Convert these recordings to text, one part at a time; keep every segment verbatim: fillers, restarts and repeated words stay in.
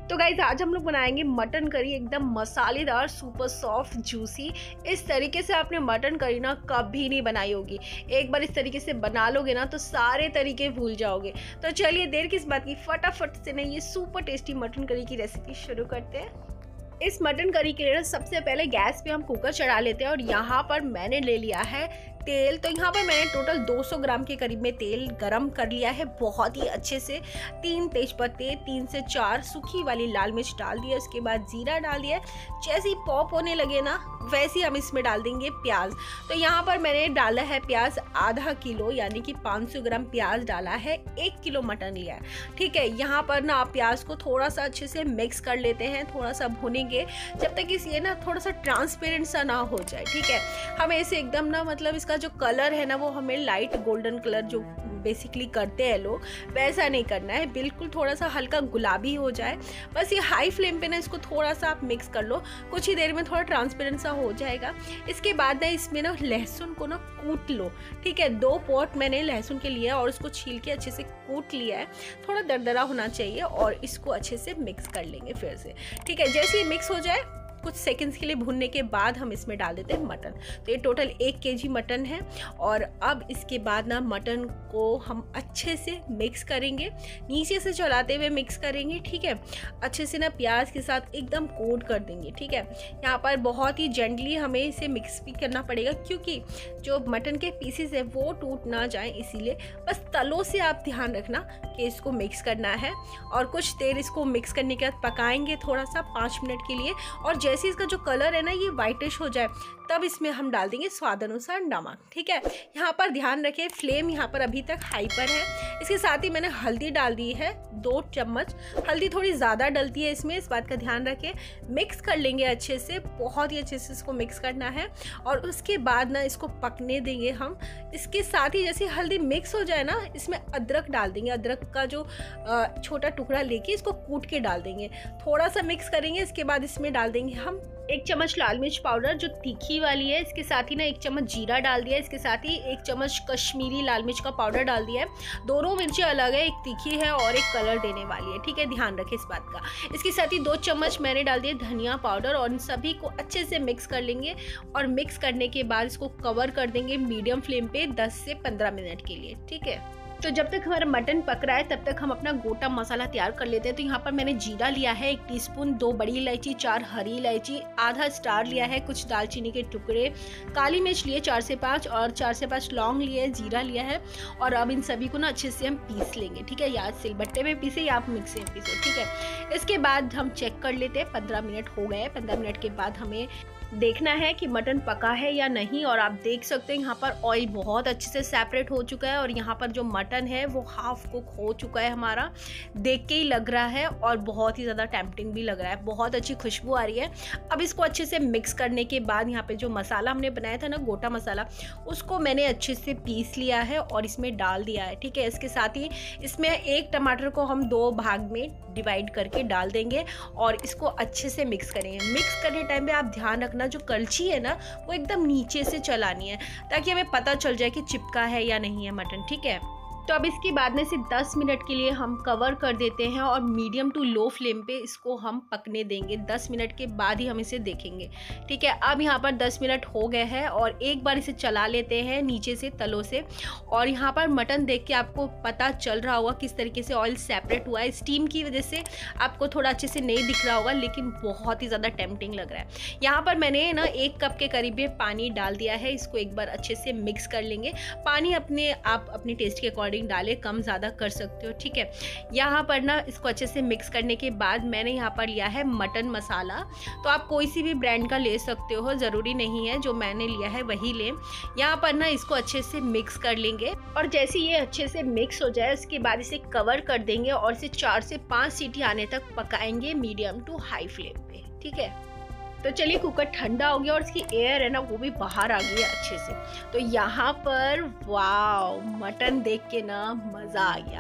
तो गाइस आज हम लोग बनाएंगे मटन करी, एकदम मसालेदार, सुपर सॉफ्ट, जूसी। इस तरीके से आपने मटन करी ना कभी नहीं बनाई होगी। एक बार इस तरीके से बना लोगे ना तो सारे तरीके भूल जाओगे। तो चलिए देर किस बात की, फटाफट से ना ये सुपर टेस्टी मटन करी की रेसिपी शुरू करते हैं। इस मटन करी के लिए सबसे पहले गैस पे हम कुकर चढ़ा लेते हैं और यहाँ पर मैंने ले लिया है तेल। तो यहाँ पर मैंने टोटल दो सौ ग्राम के करीब में तेल गरम कर लिया है बहुत ही अच्छे से। तीन तेजपत्ते, तीन से चार सूखी वाली लाल मिर्च डाल दिया, उसके बाद जीरा डाल दिया। जैसे ही पॉप होने लगे ना वैसे ही हम इसमें डाल देंगे प्याज। तो यहाँ पर मैंने डाला है प्याज आधा किलो, यानी कि पाँच सौ ग्राम प्याज डाला है। एक किलो मटन लिया है, ठीक है। यहाँ पर ना आप प्याज को थोड़ा सा अच्छे से मिक्स कर लेते हैं, थोड़ा सा भुनेंगे जब तक इस ये ना थोड़ा सा ट्रांसपेरेंट सा ना हो जाए, ठीक है। हमें इसे एकदम ना मतलब इसका जो कलर है ना वो हमें लाइट गोल्डन कलर जो बेसिकली करते हैं लोग वैसा नहीं करना है, बिल्कुल थोड़ा सा हल्का गुलाबी हो जाए बस। ये हाई फ्लेम पे ना इसको थोड़ा सा आप मिक्स कर लो, कुछ ही देर में थोड़ा ट्रांसपेरेंट सा हो जाएगा। इसके बाद ना इसमें ना लहसुन को ना कूट लो, ठीक है। दो पॉट मैंने लहसुन के लिए और उसको छील के अच्छे से कूट लिया है। थोड़ा दरदरा होना चाहिए और इसको अच्छे से मिक्स कर लेंगे फिर से, ठीक है। जैसे ही मिक्स हो जाए कुछ सेकंड्स के लिए भूनने के बाद हम इसमें डाल देते हैं मटन। तो ये टोटल एक केजी मटन है और अब इसके बाद ना मटन को हम अच्छे से मिक्स करेंगे, नीचे से चलाते हुए मिक्स करेंगे, ठीक है। अच्छे से ना प्याज के साथ एकदम कोट कर देंगे, ठीक है। यहाँ पर बहुत ही जेंटली हमें इसे मिक्स भी करना पड़ेगा क्योंकि जो मटन के पीसेस है वो टूट ना जाए, इसीलिए बस तलों से आप ध्यान रखना कि इसको मिक्स करना है। और कुछ देर इसको मिक्स करने के बाद पकाएंगे थोड़ा सा पाँच मिनट के लिए। और जैसे इसका जो कलर है ना ये वाइटिश हो जाए तब इसमें हम डाल देंगे स्वाद अनुसार नमक, ठीक है। यहाँ पर ध्यान रखें फ्लेम यहाँ पर अभी तक हाई पर है। इसके साथ ही मैंने हल्दी डाल दी है दो चम्मच। हल्दी थोड़ी ज़्यादा डलती है इसमें, इस बात का ध्यान रखें। मिक्स कर लेंगे अच्छे से, बहुत ही अच्छे से इसको मिक्स करना है और उसके बाद ना इसको पकने देंगे हम। इसके साथ ही जैसे हल्दी मिक्स हो जाए ना इसमें अदरक डाल देंगे। अदरक का जो छोटा टुकड़ा लेके इसको कूट के डाल देंगे, थोड़ा सा मिक्स करेंगे। इसके बाद इसमें डाल देंगे हम एक चम्मच लाल मिर्च पाउडर जो तीखी वाली है। इसके साथ ही ना एक चम्मच जीरा डाल दिया है। इसके साथ ही एक चम्मच कश्मीरी लाल मिर्च का पाउडर डाल दिया है। दोनों मिर्चें अलग है, एक तीखी है और एक कलर देने वाली है, ठीक है, ध्यान रखें इस बात का। इसके साथ ही दो चम्मच मैंने डाल दिया धनिया पाउडर और इन सभी को अच्छे से मिक्स कर लेंगे। और मिक्स करने के बाद इसको कवर कर देंगे मीडियम फ्लेम पे दस से पंद्रह मिनट के लिए, ठीक है। तो जब तक हमारा मटन पक रहा है तब तक हम अपना गोटा मसाला तैयार कर लेते हैं। तो यहाँ पर मैंने जीरा लिया है एक टीस्पून, दो बड़ी इलायची, चार हरी इलायची, आधा स्टार लिया है, कुछ दालचीनी के टुकड़े, काली मिर्च लिए चार से पाँच और चार से पाँच लौंग लिए, जीरा लिया है। और अब इन सभी को ना अच्छे से हम पीस लेंगे, ठीक है। या सिलबट्टे में पीसे या आप मिक्सी में पीसे, ठीक है। इसके बाद हम चेक कर लेते हैं, पंद्रह मिनट हो गए। पंद्रह मिनट के बाद हमें देखना है कि मटन पका है या नहीं। और आप देख सकते हैं यहाँ पर ऑयल बहुत अच्छे से सेपरेट हो चुका है और यहाँ पर जो मटन है वो हाफ कुक हो चुका है हमारा, देख के ही लग रहा है। और बहुत ही ज़्यादा टेम्पटिंग भी लग रहा है, बहुत अच्छी खुशबू आ रही है। अब इसको अच्छे से मिक्स करने के बाद यहाँ पे जो मसाला हमने बनाया था ना गोटा मसाला, उसको मैंने अच्छे से पीस लिया है और इसमें डाल दिया है, ठीक है। इसके साथ ही इसमें एक टमाटर को हम दो भाग में डिवाइड करके डाल देंगे और इसको अच्छे से मिक्स करेंगे। मिक्स करने टाइम पे आप ध्यान रखना जो कलछी है ना वो एकदम नीचे से चलानी है ताकि हमें पता चल जाए कि चिपका है या नहीं है मटन, ठीक है। तो अब इसके बाद में से दस मिनट के लिए हम कवर कर देते हैं और मीडियम टू लो फ्लेम पे इसको हम पकने देंगे। दस मिनट के बाद ही हम इसे देखेंगे, ठीक है। अब यहाँ पर दस मिनट हो गए हैं और एक बार इसे चला लेते हैं नीचे से तलों से। और यहाँ पर मटन देख के आपको पता चल रहा होगा किस तरीके से ऑयल सेपरेट हुआ है। स्टीम की वजह से आपको थोड़ा अच्छे से नहीं दिख रहा होगा लेकिन बहुत ही ज़्यादा टेम्पटिंग लग रहा है। यहाँ पर मैंने ना एक कप के करीब पानी डाल दिया है, इसको एक बार अच्छे से मिक्स कर लेंगे। पानी अपने आप अपने टेस्ट के अकॉर्डिंग डाले, कम ज़्यादा कर सकते हो, ठीक है। यहाँ पर ना इसको अच्छे से मिक्स करने के बाद मैंने यहाँ पर लिया है मटन मसाला। तो आप कोई सी भी ब्रांड का ले सकते हो, ज़रूरी नहीं है जो मैंने लिया है वही लें। यहाँ पर ना इसको अच्छे से मिक्स कर लेंगे और जैसे ये अच्छे से मिक्स हो जाए उसके बाद इसे कवर कर देंगे और इसे चार से पाँच सीटी आने तक पकाएंगे मीडियम टू हाई फ्लेम पे, ठीक है। तो चलिए कुकर ठंडा हो गया और इसकी एयर है ना वो भी बाहर आ गई है अच्छे से। तो यहाँ पर वाव, मटन देख के ना मज़ा आ गया,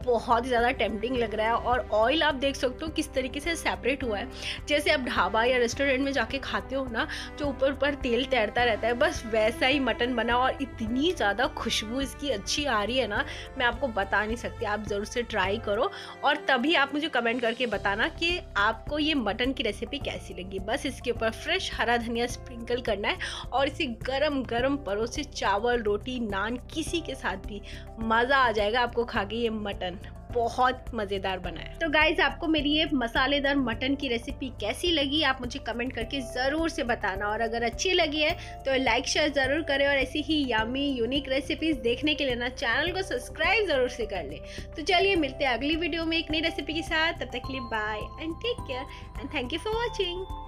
बहुत ही ज़्यादा टेम्पटिंग लग रहा है। और ऑयल आप देख सकते हो किस तरीके से सेपरेट हुआ है, जैसे आप ढाबा या रेस्टोरेंट में जाके खाते हो ना, जो ऊपर ऊपर तेल तैरता रहता है, बस वैसा ही मटन बना। और इतनी ज़्यादा खुशबू इसकी अच्छी आ रही है ना, मैं आपको बता नहीं सकती। आप ज़रूर से ट्राई करो और तभी आप मुझे कमेंट करके बताना कि आपको ये मटन की रेसिपी कैसी लगी। बस इसके ऊपर फ्रेश हरा धनिया स्प्रिंकल करना है और इसे गरम गरम परोसे चावल, रोटी, नान, किसी के साथ भी मज़ा आ जाएगा आपको खा के। ये मटन बहुत मज़ेदार बना है। तो गाइज, आपको मेरी ये मसालेदार मटन की रेसिपी कैसी लगी आप मुझे कमेंट करके ज़रूर से बताना। और अगर अच्छी लगी है तो लाइक शेयर ज़रूर करें और ऐसी ही यामी यूनिक रेसिपीज़ देखने के लिए ना चैनल को सब्सक्राइब ज़रूर से कर लें। तो चलिए मिलते हैं अगली वीडियो में एक नई रेसिपी के साथ। तब तक के लिए bye and take care and thank you for watching.